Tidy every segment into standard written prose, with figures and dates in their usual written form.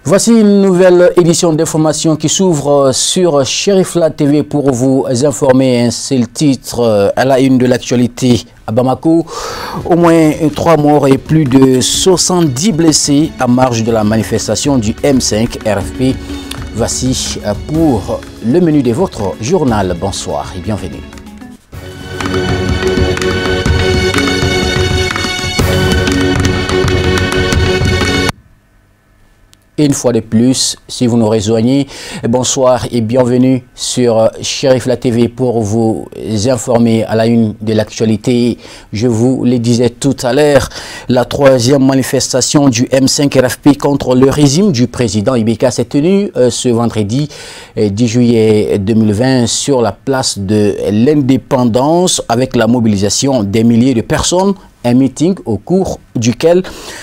Voici une nouvelle édition d'information qui s'ouvre sur Cherifla TV pour vous informer. C'est le titre à la une de l'actualité à Bamako. Au moins 3 morts et plus de 70 blessés à marge de la manifestation du M5 RFP. Voici pour le menu de votre journal. Bonsoir et bienvenue. Et une fois de plus, si vous nous rejoignez, bonsoir et bienvenue sur Cherifla TV pour vous informer à la une de l'actualité. Je vous le disais tout à l'heure, la 3e manifestation du M5 RFP contre le régime du président Ibeka s'est tenue ce vendredi 10 juillet 2020 sur la place de l'Indépendance avec la mobilisation des milliers de personnes. Un meeting au cours duquel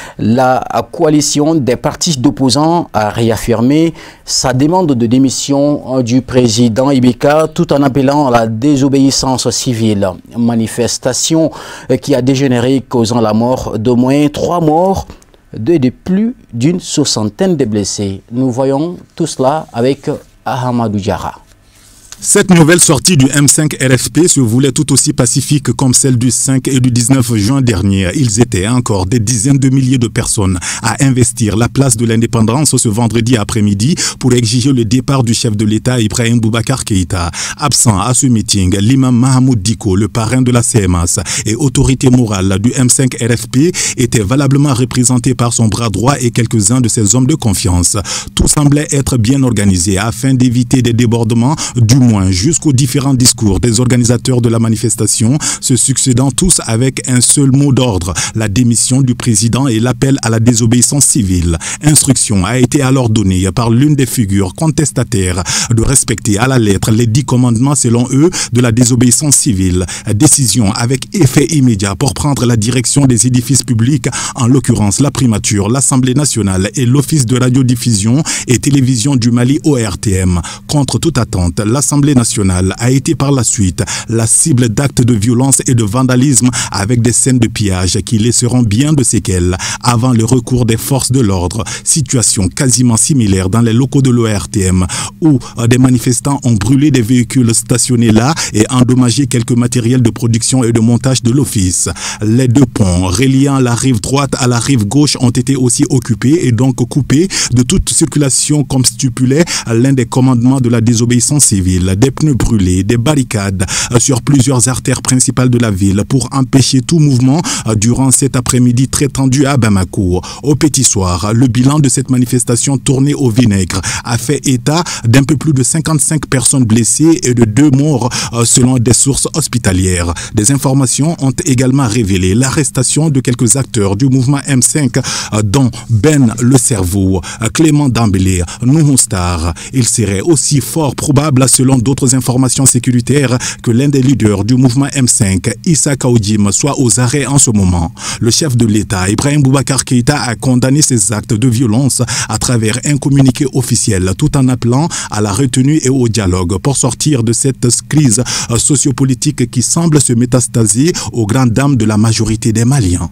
la coalition des partis d'opposants a réaffirmé sa demande de démission du président Ibeka tout en appelant à la désobéissance civile. Manifestation qui a dégénéré causant la mort d'au moins 3 morts de plus d'une 60aine de blessés. Nous voyons tout cela avec Ahmadou Diarra. Cette nouvelle sortie du M5 RFP se voulait tout aussi pacifique comme celle du 5 et du 19 juin dernier. Ils étaient encore des dizaines de milliers de personnes à investir la place de l'Indépendance ce vendredi après-midi pour exiger le départ du chef de l'État Ibrahim Boubacar Keïta. Absent à ce meeting, l'imam Mahamoud Diko, le parrain de la CMS et autorité morale du M5 RFP, était valablement représenté par son bras droit et quelques-uns de ses hommes de confiance. Tout semblait être bien organisé afin d'éviter des débordements, du moins jusqu'aux différents discours des organisateurs de la manifestation, se succédant tous avec un seul mot d'ordre, la démission du président et l'appel à la désobéissance civile. Instruction a été alors donnée par l'une des figures contestataires de respecter à la lettre les 10 commandements selon eux de la désobéissance civile. Décision avec effet immédiat pour prendre la direction des édifices publics, en l'occurrence la primature, l'Assemblée nationale et l'Office de radiodiffusion et télévision du Mali ORTM. Contre toute attente, l'Assemblée nationale a été par la suite la cible d'actes de violence et de vandalisme avec des scènes de pillage qui laisseront bien de séquelles avant le recours des forces de l'ordre. Situation quasiment similaire dans les locaux de l'ORTM où des manifestants ont brûlé des véhicules stationnés là et endommagé quelques matériels de production et de montage de l'office. Les 2 ponts reliant la rive droite à la rive gauche ont été aussi occupés et donc coupés de toute circulation comme stipulait l'un des commandements de la désobéissance civile. Des pneus brûlés, des barricades sur plusieurs artères principales de la ville pour empêcher tout mouvement durant cet après-midi très tendu à Bamako. Au petit soir, le bilan de cette manifestation tournée au vinaigre a fait état d'un peu plus de 55 personnes blessées et de 2 morts selon des sources hospitalières. Des informations ont également révélé l'arrestation de quelques acteurs du mouvement M5 dont Ben le Cerveau, Clément Dambélé, Nouhou Star. Il serait aussi fort probable selon d'autres informations sécuritaires que l'un des leaders du mouvement M5, Issa Kaoudim, soit aux arrêts en ce moment. Le chef de l'État, Ibrahim Boubacar Keïta, a condamné ces actes de violence à travers un communiqué officiel tout en appelant à la retenue et au dialogue pour sortir de cette crise sociopolitique qui semble se métastaser aux grandes dames de la majorité des Maliens.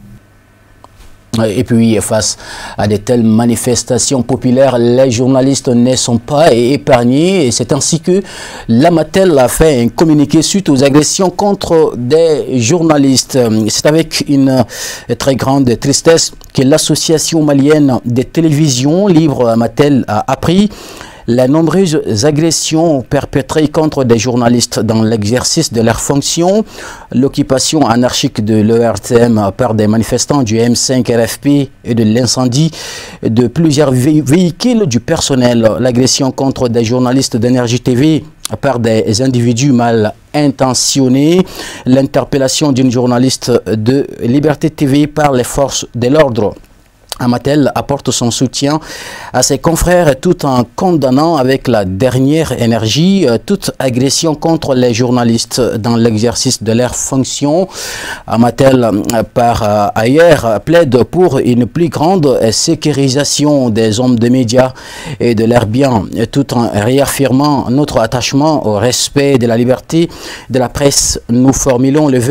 Et puis, face à de telles manifestations populaires, les journalistes ne sont pas épargnés. Et c'est ainsi que l'Amatel a fait un communiqué suite aux agressions contre des journalistes. C'est avec une très grande tristesse que l'association malienne des télévisions libres Amatel a appris les nombreuses agressions perpétrées contre des journalistes dans l'exercice de leurs fonctions, l'occupation anarchique de l'ERTM par des manifestants du M5 RFP et de l'incendie de plusieurs véhicules du personnel, l'agression contre des journalistes d'Énergie TV par des individus mal intentionnés, l'interpellation d'une journaliste de Liberté TV par les forces de l'ordre. Amatel apporte son soutien à ses confrères tout en condamnant avec la dernière énergie toute agression contre les journalistes dans l'exercice de leurs fonctions. Amatel, par ailleurs, plaide pour une plus grande sécurisation des hommes de médias et de leurs biens, tout en réaffirmant notre attachement au respect de la liberté de la presse. Nous formulons le vœu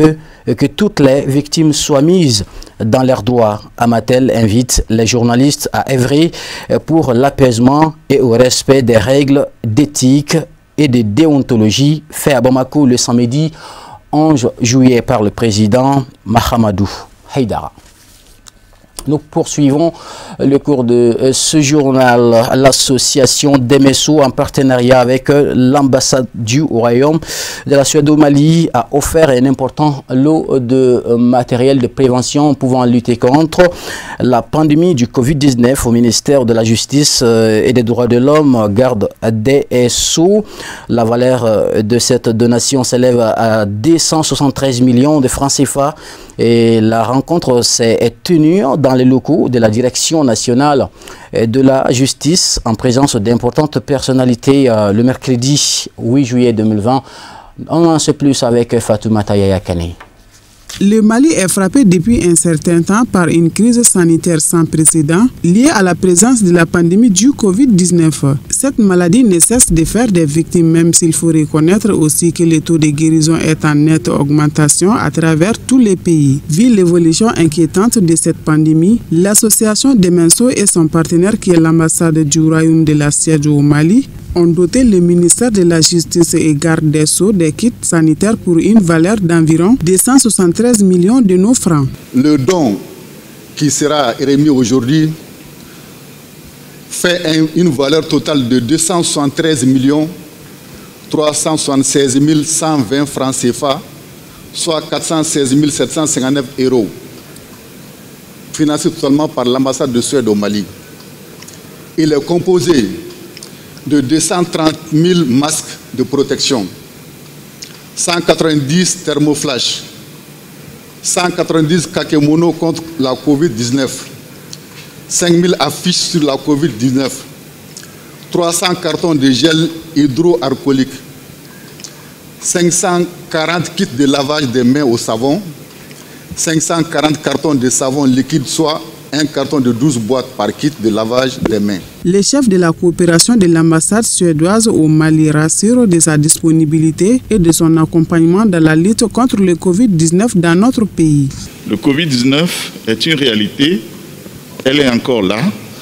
que toutes les victimes soient mises dans leurs droits. Amatel invite les journalistes à œuvrer pour l'apaisement et au respect des règles d'éthique et de déontologie fait à Bamako le samedi 11 juillet par le président Mahamadou Haïdara. Nous poursuivons le cours de ce journal. L'association Demesso, en partenariat avec l'ambassade du Royaume de la Suède au Mali, a offert un important lot de matériel de prévention pouvant lutter contre la pandémie du Covid-19 au ministère de la Justice et des Droits de l'Homme, garde des Sceaux. La valeur de cette donation s'élève à 273 millions de francs CFA et la rencontre s'est tenue dans les locaux de la Direction nationale de la justice en présence d'importantes personnalités le mercredi 8 juillet 2020. On en sait plus avec Fatoumata Yaya Kane. Le Mali est frappé depuis un certain temps par une crise sanitaire sans précédent liée à la présence de la pandémie du Covid-19. Cette maladie ne cesse de faire des victimes, même s'il faut reconnaître aussi que le taux de guérison est en nette augmentation à travers tous les pays. Vu l'évolution inquiétante de cette pandémie, l'association Demesso et son partenaire qui est l'ambassade du Royaume de la Suède au Mali ont doté le ministère de la Justice et garde des Sceaux des kits sanitaires pour une valeur d'environ 273 millions de nos francs. Le don qui sera remis aujourd'hui fait une valeur totale de 273 376 120 francs CFA, soit 416 759 €, financé totalement par l'ambassade de Suède au Mali. Il est composé de 230 000 masques de protection, 190 thermoflash, 190 kakémonos contre la Covid-19, 5 000 affiches sur la Covid-19, 300 cartons de gel hydroalcoolique, 540 kits de lavage des mains au savon, 540 cartons de savon liquide, soit un carton de 12 boîtes par kit de lavage des mains. Le chef de la coopération de l'ambassade suédoise au Mali rassure de sa disponibilité et de son accompagnement dans la lutte contre le Covid-19 dans notre pays. Le Covid-19 est une réalité, elle est encore là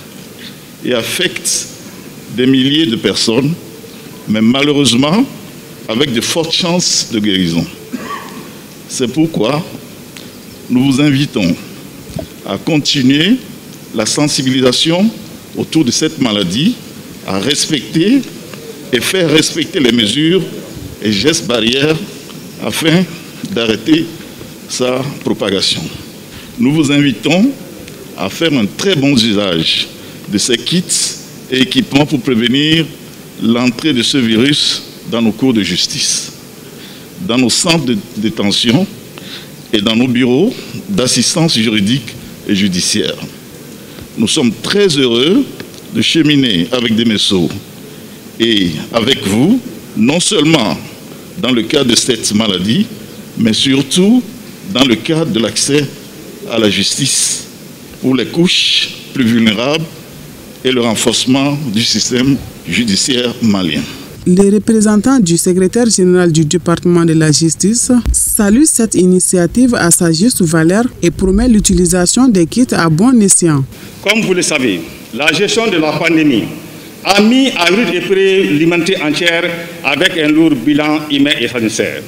et affecte des milliers de personnes, mais malheureusement avec de fortes chances de guérison. C'est pourquoi nous vous invitons à continuer la sensibilisation autour de cette maladie, à respecter et faire respecter les mesures et gestes barrières afin d'arrêter sa propagation. Nous vous invitons à faire un très bon usage de ces kits et équipements pour prévenir l'entrée de ce virus dans nos cours de justice, dans nos centres de détention et dans nos bureaux d'assistance juridique et judiciaire. Nous sommes très heureux de cheminer avec Demesso et avec vous, non seulement dans le cadre de cette maladie, mais surtout dans le cadre de l'accès à la justice pour les couches plus vulnérables et le renforcement du système judiciaire malien. Les représentants du secrétaire général du département de la justice saluent cette initiative à sa juste valeur et promet l'utilisation des kits à bon escient. Comme vous le savez, la gestion de la pandémie a mis à rude épreuve l'humanité entière avec un lourd bilan humain et sanitaire.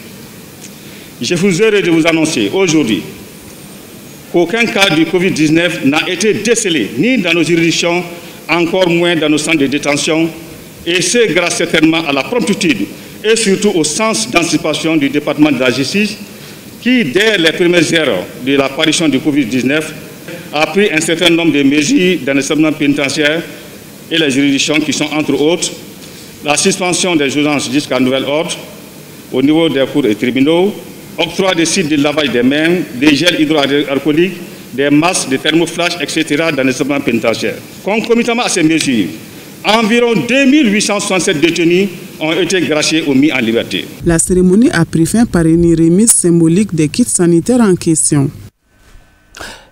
Je suis heureux de vous annoncer aujourd'hui qu'aucun cas du Covid-19 n'a été décelé ni dans nos juridictions, encore moins dans nos centres de détention, et c'est grâce certainement à la promptitude et surtout au sens d'anticipation du département de la justice qui, dès les premières heures de l'apparition du Covid-19, a pris un certain nombre de mesures dans les établissements pénitentiaires et les juridictions qui sont entre autres la suspension des audiences jusqu'à nouvel ordre au niveau des cours et tribunaux, octroi des sites de lavage des mains, des gels hydroalcooliques, des masques, des thermoflash, etc. dans les établissements pénitentiaires. Concomitamment à ces mesures, environ 2867 détenus ont été graciés ou mis en liberté. La cérémonie a pris fin par une remise symbolique des kits sanitaires en question.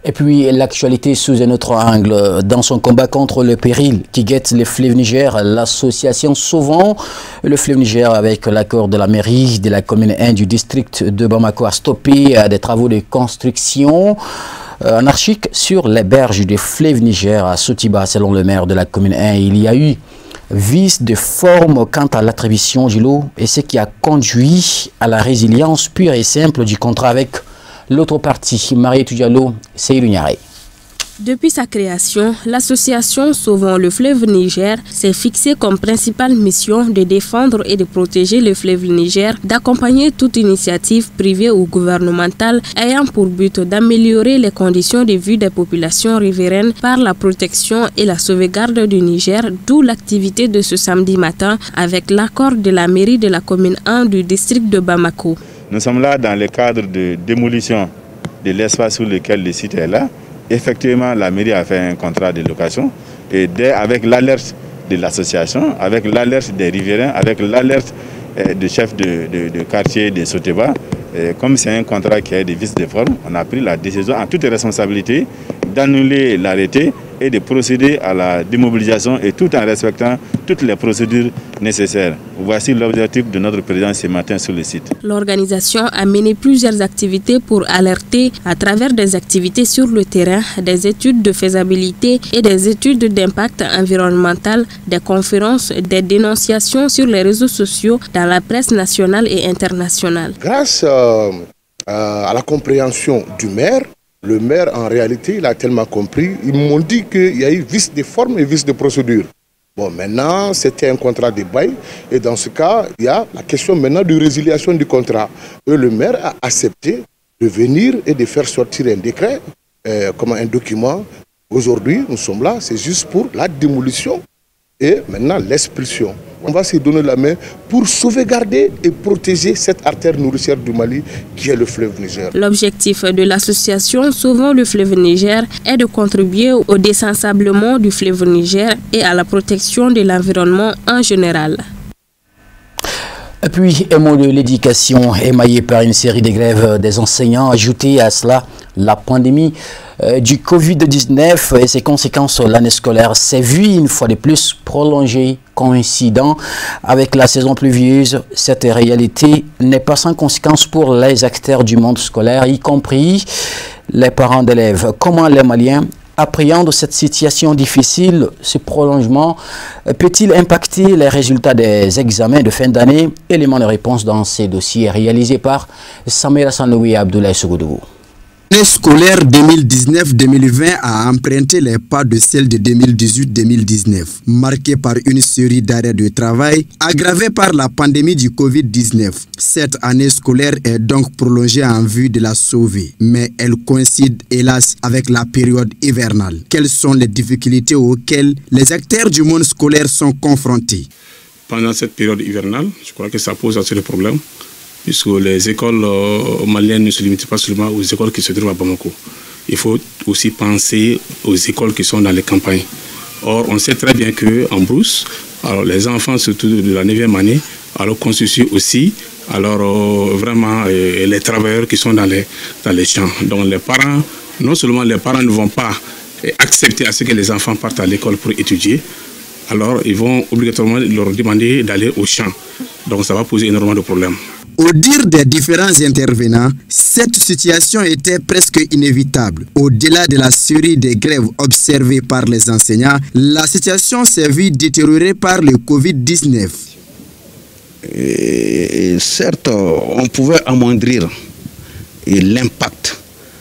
Et puis l'actualité sous un autre angle. Dans son combat contre le péril qui guette les fleuves Niger, l'association Sauvons le fleuve Niger, avec l'accord de la mairie de la commune 1 du district de Bamako, a stoppé des travaux de construction anarchique sur les berges du fleuve Niger à Sotiba. Selon le maire de la commune 1, il y a eu vice de forme quant à l'attribution du lot, et ce qui a conduit à la résilience pure et simple du contrat avec l'autre partie. Marie Diallo, c'est Iluniare. Depuis sa création, l'association Sauvons le fleuve Niger s'est fixée comme principale mission de défendre et de protéger le fleuve Niger, d'accompagner toute initiative privée ou gouvernementale ayant pour but d'améliorer les conditions de vie des populations riveraines par la protection et la sauvegarde du Niger, d'où l'activité de ce samedi matin avec l'accord de la mairie de la commune 1 du district de Bamako. Nous sommes là dans le cadre de démolition de l'espace sur lequel le site est là. Effectivement, la mairie a fait un contrat de location et avec l'alerte de l'association, avec l'alerte des riverains, avec l'alerte du chef de quartier de Sotiba, comme c'est un contrat qui a des vices de forme, on a pris la décision en toute responsabilité d'annuler l'arrêté et de procéder à la démobilisation, et tout en respectant toutes les procédures nécessaires. Voici l'objectif de notre président ce matin sur le site. L'organisation a mené plusieurs activités pour alerter à travers des activités sur le terrain, des études de faisabilité et des études d'impact environnemental, des conférences, des dénonciations sur les réseaux sociaux, dans la presse nationale et internationale. Grâce à la compréhension du maire, le maire, en réalité, il a tellement compris. Ils m'ont dit qu'il y a eu vice de forme et vice de procédure. Bon, maintenant, c'était un contrat de bail. Et dans ce cas, il y a la question maintenant de résiliation du contrat. Et le maire a accepté de venir et de faire sortir un décret, comme un document. Aujourd'hui, nous sommes là, c'est juste pour la démolition et maintenant l'expulsion. On va se donner la main pour sauvegarder et protéger cette artère nourricière du Mali qui est le fleuve Niger. L'objectif de l'association Sauvons le fleuve Niger est de contribuer au désensablement du fleuve Niger et à la protection de l'environnement en général. Et puis, un mot de l'éducation émaillé par une série de grèves des enseignants. Ajouté à cela, la pandémie du Covid-19 et ses conséquences sur l'année scolaire s'est vue une fois de plus prolongée, coïncidant avec la saison pluvieuse. Cette réalité n'est pas sans conséquence pour les acteurs du monde scolaire, y compris les parents d'élèves. Comment les Maliens appréhendent cette situation difficile? Ce prolongement peut-il impacter les résultats des examens de fin d'année? Élément de réponse dans ces dossiers réalisés par Samira Sanoui et Abdoulaye Sougoudou. L'année scolaire 2019-2020 a emprunté les pas de celle de 2018-2019, marquée par une série d'arrêts de travail aggravés par la pandémie du Covid-19. Cette année scolaire est donc prolongée en vue de la sauver, mais elle coïncide hélas avec la période hivernale. Quelles sont les difficultés auxquelles les acteurs du monde scolaire sont confrontés? Pendant cette période hivernale, je crois que ça pose assez de problèmes, puisque les écoles maliennes ne se limitent pas seulement aux écoles qui se trouvent à Bamako. Il faut aussi penser aux écoles qui sont dans les campagnes. Or, on sait très bien qu'en brousse, alors les enfants, surtout de la 9e année, alors constituent aussi vraiment les travailleurs qui sont dans les champs. Donc les parents, non seulement les parents ne vont pas accepter à ce que les enfants partent à l'école pour étudier, alors ils vont obligatoirement leur demander d'aller au champ. Donc ça va poser énormément de problèmes. Au dire des différents intervenants, cette situation était presque inévitable. Au-delà de la série de grèves observées par les enseignants, la situation s'est vue détériorée par le Covid-19. Certes, on pouvait amoindrir l'impact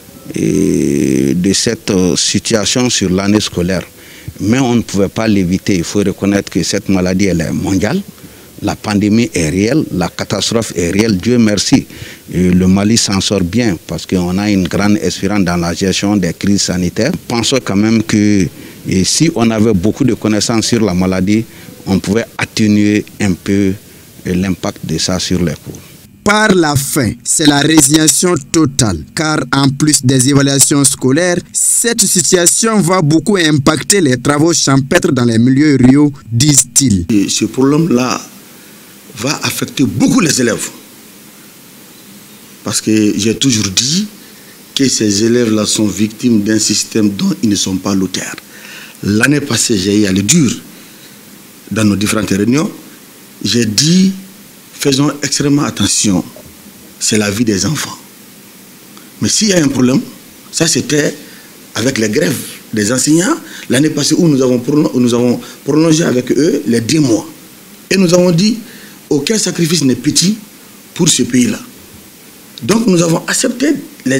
de cette situation sur l'année scolaire, mais on ne pouvait pas l'éviter. Il faut reconnaître que cette maladie elle est mondiale. La pandémie est réelle, la catastrophe est réelle, Dieu merci. Et le Mali s'en sort bien parce qu'on a une grande espérance dans la gestion des crises sanitaires. Pensons quand même que si on avait beaucoup de connaissances sur la maladie, on pouvait atténuer un peu l'impact de ça sur les cours. Par la fin, c'est la résignation totale, car en plus des évaluations scolaires, cette situation va beaucoup impacter les travaux champêtres dans les milieux ruraux, disent-ils. Ce problème-là va affecter beaucoup les élèves. Parce que j'ai toujours dit que ces élèves-là sont victimes d'un système dont ils ne sont pas l'auteur. L'année passée, j'ai eu à le dur dans nos différentes réunions. J'ai dit, faisons extrêmement attention. C'est la vie des enfants. Mais s'il y a un problème, ça c'était avec les grèves des enseignants l'année passée où nous avons prolongé avec eux les 10 mois. Et nous avons dit, aucun sacrifice n'est petit pour ce pays-là. Donc nous avons accepté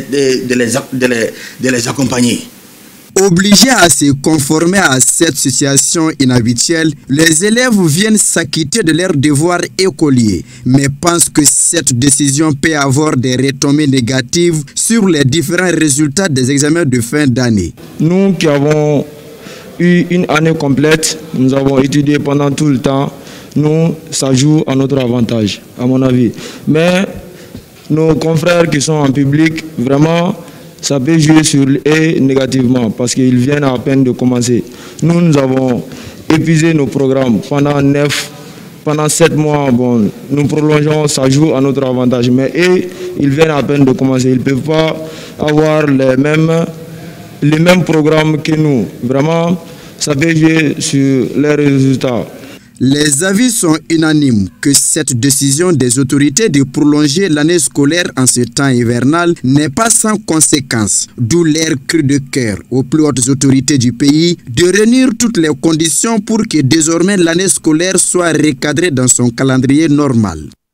de les accompagner. Obligés à se conformer à cette situation inhabituelle, les élèves viennent s'acquitter de leurs devoirs écoliers, mais pensent que cette décision peut avoir des retombées négatives sur les différents résultats des examens de fin d'année. Nous qui avons eu une année complète, nous avons étudié pendant tout le temps, nous, ça joue à notre avantage, à mon avis. Mais nos confrères qui sont en public, vraiment, ça peut jouer sur eux négativement parce qu'ils viennent à peine de commencer. Nous avons épuisé nos programmes pendant 7 mois. Bon, nous prolongeons, ça joue à notre avantage. Mais eux, ils viennent à peine de commencer. Ils ne peuvent pas avoir les mêmes programmes que nous. Vraiment, ça peut jouer sur les résultats. Les avis sont unanimes que cette décision des autorités de prolonger l'année scolaire en ce temps hivernal n'est pas sans conséquences, d'où leur cri de cœur aux plus hautes autorités du pays de réunir toutes les conditions pour que désormais l'année scolaire soit recadrée dans son calendrier normal.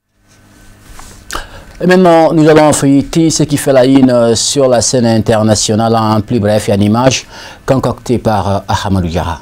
Et maintenant, nous allons feuilleter ce qui fait la une sur la scène internationale en plus bref et en images, concocté par Ahamadou Diarra.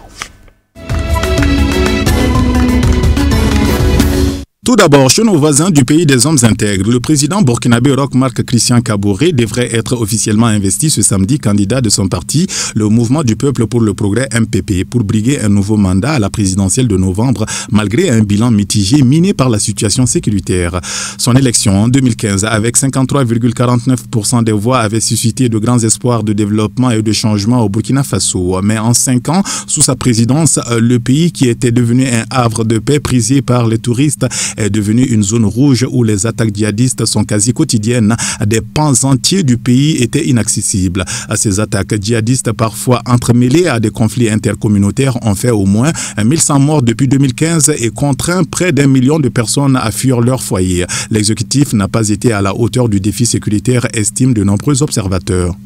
Tout d'abord, chez nos voisins du pays des hommes intègres, le président burkinabé Roch Marc Christian Kaboré devrait être officiellement investi ce samedi candidat de son parti, le Mouvement du Peuple pour le Progrès MPP, pour briguer un nouveau mandat à la présidentielle de novembre, malgré un bilan mitigé miné par la situation sécuritaire. Son élection en 2015, avec 53,49% des voix, avait suscité de grands espoirs de développement et de changement au Burkina Faso. Mais en 5 ans, sous sa présidence, le pays qui était devenu un havre de paix prisé par les touristes est devenu une zone rouge où les attaques djihadistes sont quasi quotidiennes. Des pans entiers du pays étaient inaccessibles. Ces attaques djihadistes, parfois entremêlées à des conflits intercommunautaires, ont fait au moins 1100 morts depuis 2015 et contraint près d'1 million de personnes à fuir leur foyer. L'exécutif n'a pas été à la hauteur du défi sécuritaire, estiment de nombreux observateurs.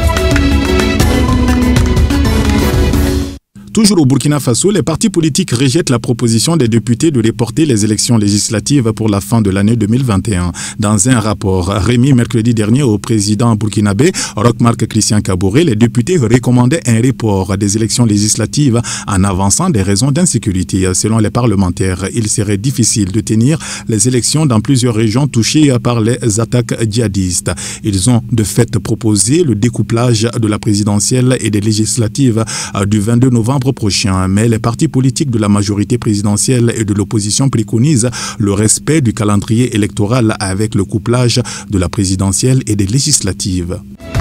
Toujours au Burkina Faso, les partis politiques rejettent la proposition des députés de reporter les élections législatives pour la fin de l'année 2021. Dans un rapport remis mercredi dernier au président burkinabé Roch Marc Christian Kaboré, les députés recommandaient un report des élections législatives en avançant des raisons d'insécurité. Selon les parlementaires, il serait difficile de tenir les élections dans plusieurs régions touchées par les attaques djihadistes. Ils ont de fait proposé le découplage de la présidentielle et des législatives du 22 novembre prochain, mais les partis politiques de la majorité présidentielle et de l'opposition préconisent le respect du calendrier électoral avec le couplage de la présidentielle et des législatives.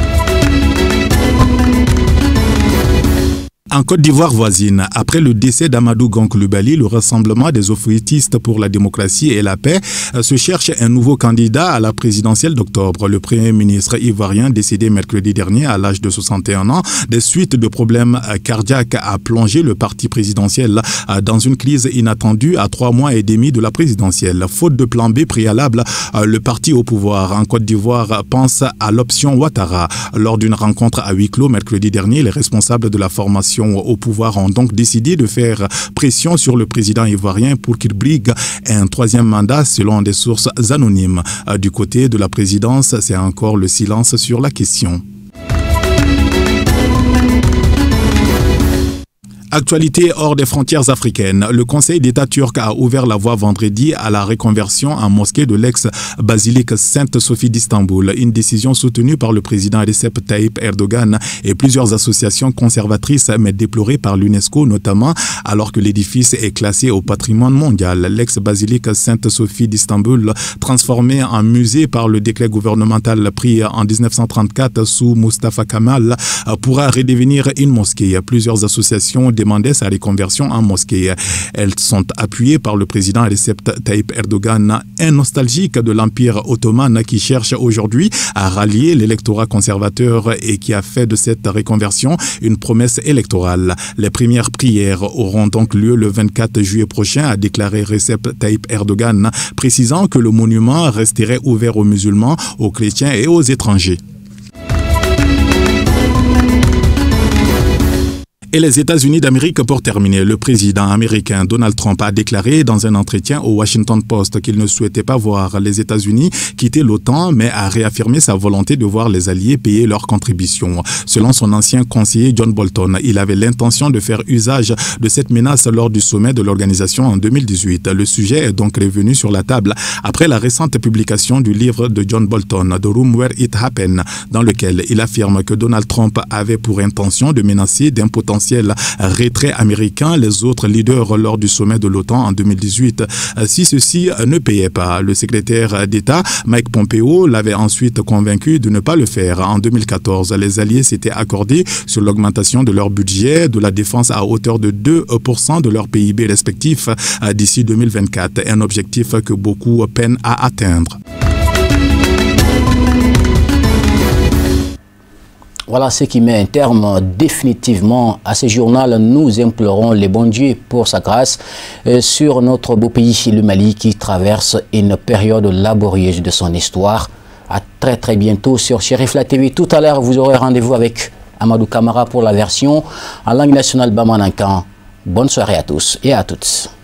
En Côte d'Ivoire voisine, après le décès d'Amadou Gon Coulibaly, le Rassemblement des oppositistes pour la démocratie et la paix se cherche un nouveau candidat à la présidentielle d'octobre. Le Premier ministre ivoirien, décédé mercredi dernier à l'âge de 61 ans, des suites de problèmes cardiaques, a plongé le parti présidentiel dans une crise inattendue à 3 mois et demi de la présidentielle. Faute de plan B préalable, le parti au pouvoir en Côte d'Ivoire pense à l'option Ouattara. Lors d'une rencontre à huis clos mercredi dernier, les responsables de la formation au pouvoir ont donc décidé de faire pression sur le président ivoirien pour qu'il brigue un 3e mandat selon des sources anonymes. Du côté de la présidence, c'est encore le silence sur la question. Actualité hors des frontières africaines. Le Conseil d'État turc a ouvert la voie vendredi à la reconversion en mosquée de l'ex-basilique Sainte-Sophie d'Istanbul. Une décision soutenue par le président Recep Tayyip Erdogan et plusieurs associations conservatrices, mais déplorée par l'UNESCO notamment, alors que l'édifice est classé au patrimoine mondial. L'ex-basilique Sainte-Sophie d'Istanbul, transformée en musée par le décret gouvernemental pris en 1934 sous Mustafa Kemal, pourra redevenir une mosquée. Plusieurs associations demandaient sa reconversion en mosquée. Elles sont appuyées par le président Recep Tayyip Erdogan, un nostalgique de l'Empire ottoman qui cherche aujourd'hui à rallier l'électorat conservateur et qui a fait de cette reconversion une promesse électorale. Les premières prières auront donc lieu le 24 juillet prochain, a déclaré Recep Tayyip Erdogan, précisant que le monument resterait ouvert aux musulmans, aux chrétiens et aux étrangers. Et les États-Unis d'Amérique pour terminer. Le président américain Donald Trump a déclaré dans un entretien au Washington Post qu'il ne souhaitait pas voir les États-Unis quitter l'OTAN, mais a réaffirmé sa volonté de voir les alliés payer leurs contributions. Selon son ancien conseiller John Bolton, il avait l'intention de faire usage de cette menace lors du sommet de l'organisation en 2018. Le sujet est donc revenu sur la table après la récente publication du livre de John Bolton, The Room Where It Happened, dans lequel il affirme que Donald Trump avait pour intention de menacer d'un potentiel retrait américain les autres leaders lors du sommet de l'OTAN en 2018 si ceux-ci ne payaient pas. Le secrétaire d'État Mike Pompeo l'avait ensuite convaincu de ne pas le faire. En 2014, les alliés s'étaient accordés sur l'augmentation de leur budget de la défense à hauteur de 2% de leur PIB respectif d'ici 2024, un objectif que beaucoup peinent à atteindre. Voilà ce qui met un terme définitivement à ce journal. Nous implorons les bons dieux pour sa grâce sur notre beau pays, le Mali, qui traverse une période laborieuse de son histoire. À très bientôt sur Cherifla TV. Tout à l'heure, vous aurez rendez-vous avec Amadou Kamara pour la version en langue nationale Bamanankan. Bonne soirée à tous et à toutes.